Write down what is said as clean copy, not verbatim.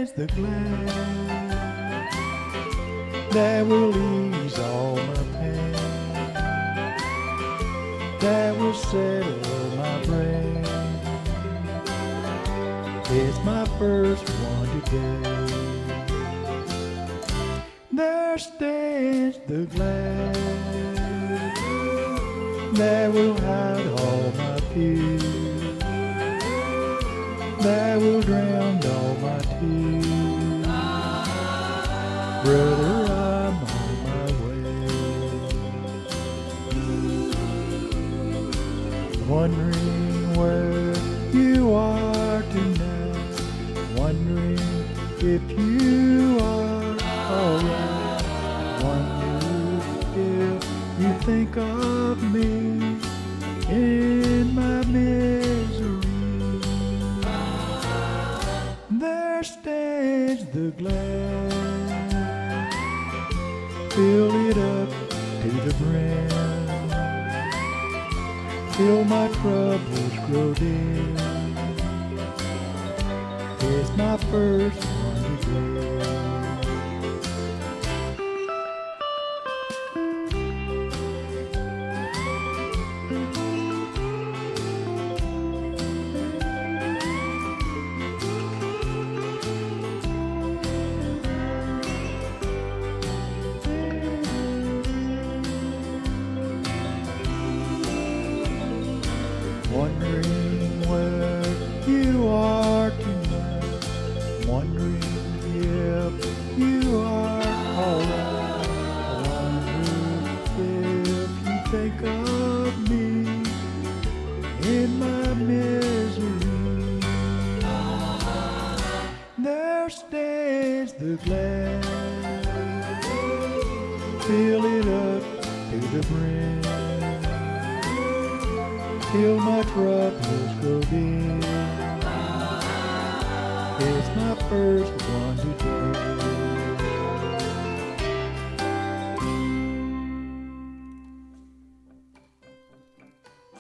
stands the glass that will ease all my pain, that will settle my brain. It's my first one today. There stands the glass that will hide all my fears, that will drown all my tears. Brother, I'm on my way, wondering where you are tonight, wondering if you are alright, wondering if you think of me in my misery. There stands the glass, fill it up to the brim, till my troubles grow dim. It's my first one today. Wondering where you are tonight, wondering if you are alright, wondering if you think of me in my misery. There stands the glass, fill it up to the brim, till my troubles grow dim. It's my first one today.